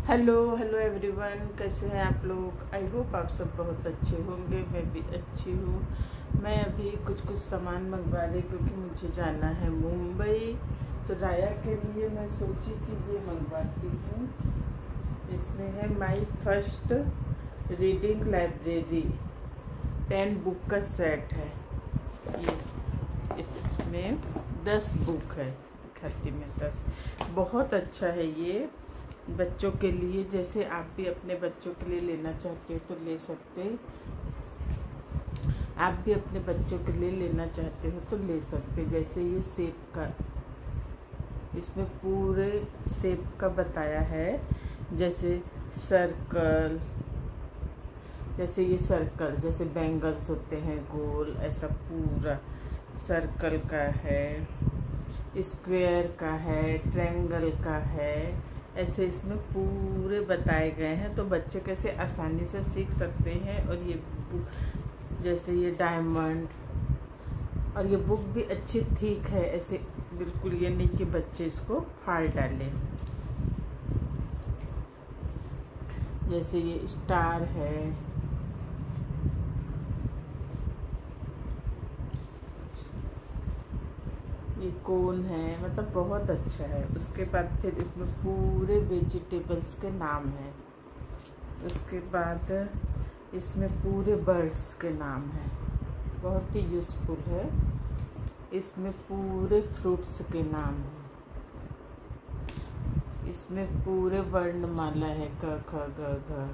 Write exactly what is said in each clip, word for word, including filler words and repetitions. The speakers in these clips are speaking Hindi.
हेलो हेलो एवरीवन, कैसे हैं आप लोग। आई होप आप सब बहुत अच्छे होंगे। मैं भी अच्छी हूँ। मैं अभी कुछ कुछ सामान मंगवा रही क्योंकि मुझे जाना है मुंबई। तो राया के लिए मैं सोची कि ये मंगवाती हूँ। इसमें है my first reading library, ten book का सेट है ये। इसमें दस बुक है, दिखाती मैं दस। बहुत अच्छा है ये बच्चों के लिए। जैसे आप भी अपने बच्चों के लिए लेना चाहते हो तो ले सकते, आप भी अपने बच्चों के लिए लेना चाहते हो तो ले सकते। जैसे ये शेप का, इसमें पूरे शेप का बताया है। जैसे सर्कल, जैसे ये सर्कल, जैसे बैंगल्स होते हैं गोल, ऐसा पूरा सर्कल का है, स्क्वायर का है, ट्रायंगल का है। ऐसे इसमें पूरे बताए गए हैं तो बच्चे कैसे आसानी से सीख सकते हैं। और ये बुक, जैसे ये डायमंड, और ये बुक भी अच्छी थिक है। ऐसे बिल्कुल ये नहीं कि बच्चे इसको फाड़ डालें। जैसे ये स्टार है, ये कोन है, मतलब बहुत अच्छा है। उसके बाद फिर इसमें पूरे वेजिटेबल्स के नाम हैं। उसके बाद इसमें पूरे बर्ड्स के नाम हैं, बहुत ही यूज़फुल है। इसमें पूरे फ्रूट्स के नाम हैं। इसमें पूरे वर्णमाला है, क ख ग घ।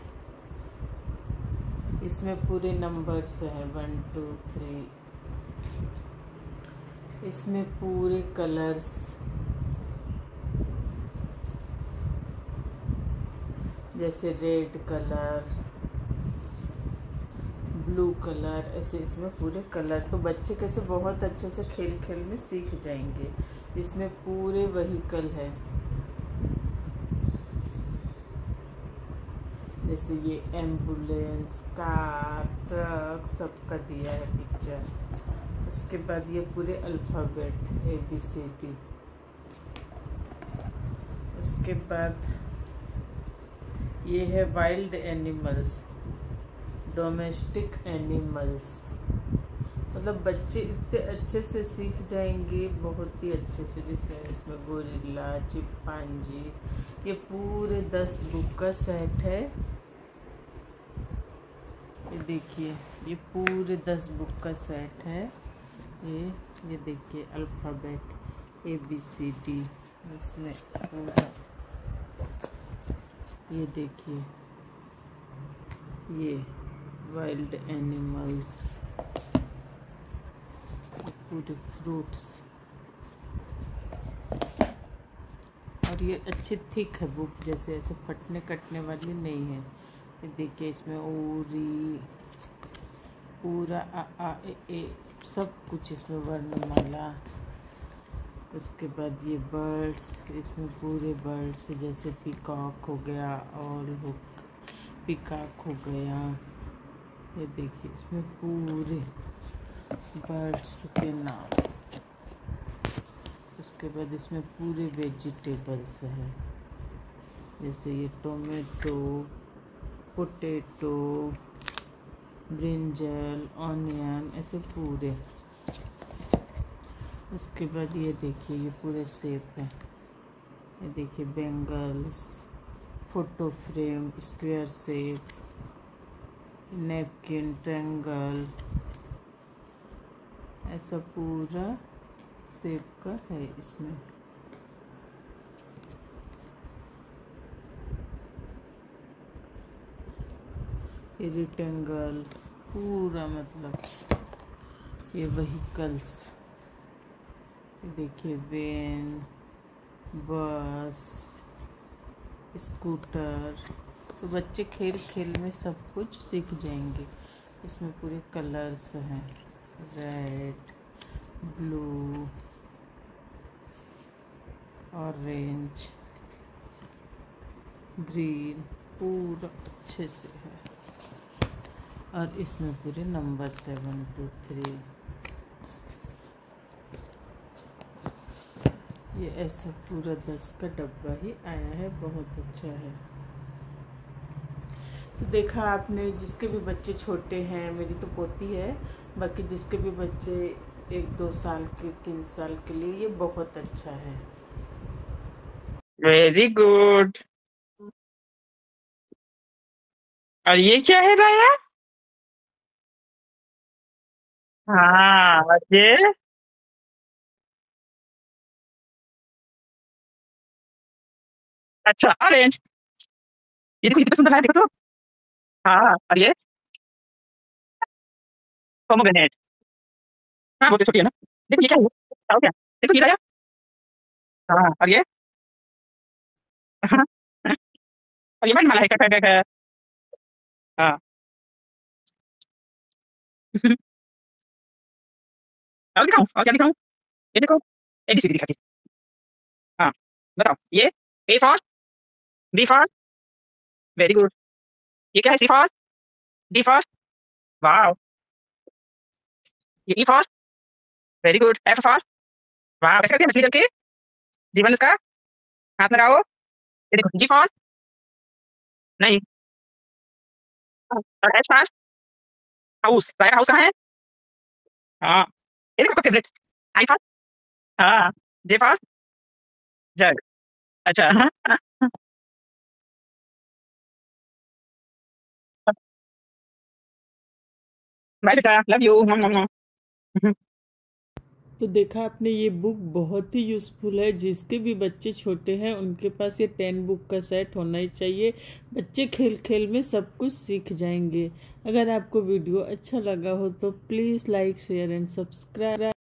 इसमें पूरे नंबर्स हैं, वन टू थ्री। इसमें पूरे कलर्स, जैसे रेड कलर, ब्लू कलर, ऐसे इसमें पूरे कलर। तो बच्चे कैसे बहुत अच्छे से खेल खेल में सीख जाएंगे। इसमें पूरे व्हीकल है, जैसे ये एम्बुलेंस, कार, ट्रक, सबका दिया है पिक्चर। उसके बाद ये पूरे alphabet A B C D. उसके बाद ये है वाइल्ड एनिमल्स, डोमेस्टिक एनिमल्स। मतलब बच्चे इतने अच्छे से सीख जाएंगे, बहुत ही अच्छे से। जिसमें इसमें गोरिल्ला, चिंपांजी, ये पूरे दस बुक का सेट है। ये देखिए, ये पूरे दस बुक का सेट है। ये ये देखिए alphabet A B C D इसमें पूरा। ये देखिए ये वाइल्ड एनिमल्स, पूरे फ्रूट्स। और ये अच्छी थिक है बुक, जैसे ऐसे फटने कटने वाली नहीं है। ये देखिए इसमें ओरी, पूरा आ आ ए, ए सब कुछ इसमें वर्णमाला। उसके बाद ये बर्ड्स, इसमें पूरे बर्ड्स, जैसे पीकॉक हो गया, और हो पीकॉक हो गया। ये देखिए इसमें पूरे बर्ड्स के नाम। उसके बाद इसमें पूरे वेजिटेबल्स है, जैसे ये टोमेटो, पोटैटो, ब्रिंजल, ऑनियन, ऐसे पूरे। उसके बाद ये देखिए ये पूरे शेप है। ये देखिए bangles, photo frame, square shape, napkin, triangle, ऐसा पूरा शेप का है इसमें। ये रेक्टेंगल पूरा, मतलब ये व्हीकल्स। ये देखिए वैन, बस, स्कूटर। तो बच्चे खेल खेल में सब कुछ सीख जाएंगे। इसमें पूरे कलर्स हैं, रेड, ब्लू, ऑरेंज, ग्रीन, पूरा अच्छे से है। और इसमें पूरे नंबर सेवन टू थ्री। ये ऐसा पूरा दस का डब्बा ही आया है, बहुत अच्छा है। तो देखा आपने, जिसके भी बच्चे छोटे हैं, मेरी तो पोती है, बाकी जिसके भी बच्चे एक दो साल के तीन साल के लिए ये बहुत अच्छा है। Very good. और ये क्या है राया? हाँ, और ये अच्छा ऑरेंज। ये देखो, ये कितना सुंदर है, देखो तो। हाँ, और ये पोमोग्रेनेट। हाँ, बहुत छोटी है ना। देखो ये क्या है, बताओ क्या। देखो ये राया। हाँ, और ये हाँ, और ये वर्णमाला है, क, ख, ग, घ। हाँ। और दिखाऊं, और क्या दिखाऊं? ये देखो, एबीसीडी दिखाती। हाँ, बताओ ये A for, B for, very good. ये क्या है, C for, D for, wow. ये E for, very good. F for, wow. कैसे करती है मछली करके, जीवन उसका, हाथ लगाओ। ये देखो, जी फॉर, नहीं। और एच फॉर, हाउस। राया हाउस कहाँ है? हाँ, ये देखो फेवरेट। आई फॉर, हाँ। J for, jug. अच्छा हाँ, हाँ, हाँ। बाय बेटा, लव यू। तो देखा आपने, ये बुक बहुत ही यूज़फुल है। जिसके भी बच्चे छोटे हैं उनके पास ये टेन बुक का सेट होना ही चाहिए। बच्चे खेल खेल में सब कुछ सीख जाएंगे। अगर आपको वीडियो अच्छा लगा हो तो please like share and subscribe.